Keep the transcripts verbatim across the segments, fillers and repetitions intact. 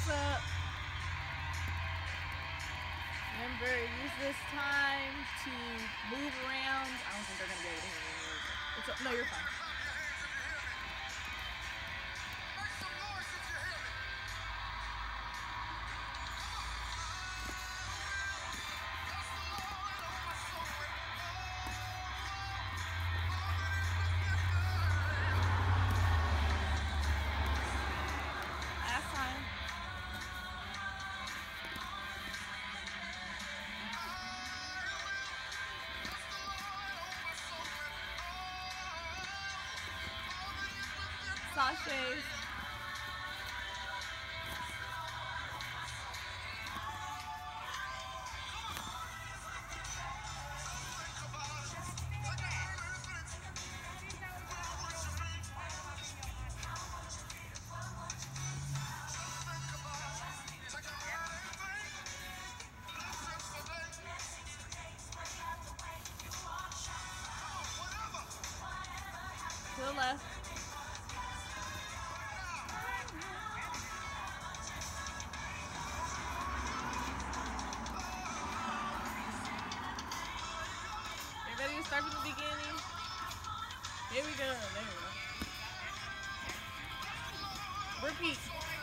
What's up? Remember, use this time to move around. I don't think they're gonna be able to hear me move. It's a, no, you're fine. Last time. Sashay. To the left. Get ready to start from the beginning. Here we go. There we go. Repeat.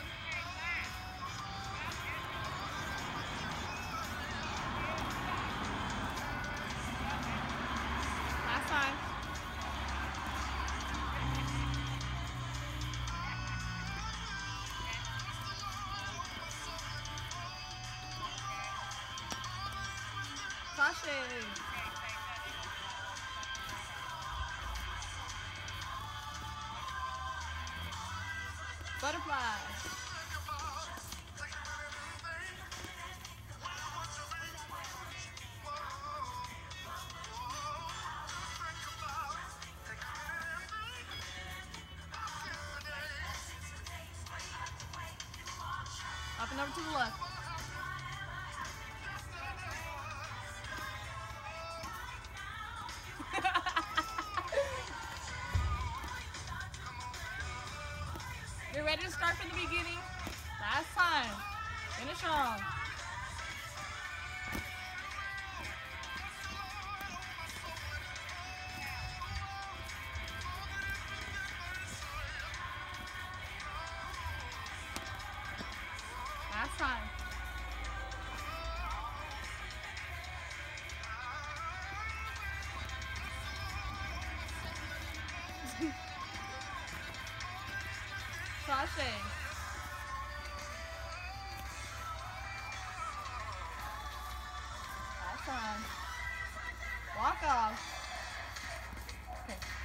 Last time. Sashay. Butterfly. Up and over to the left. Get ready to start from the beginning. Last time. Finish strong. Last time. Sashay. Last time. Walk off. Okay.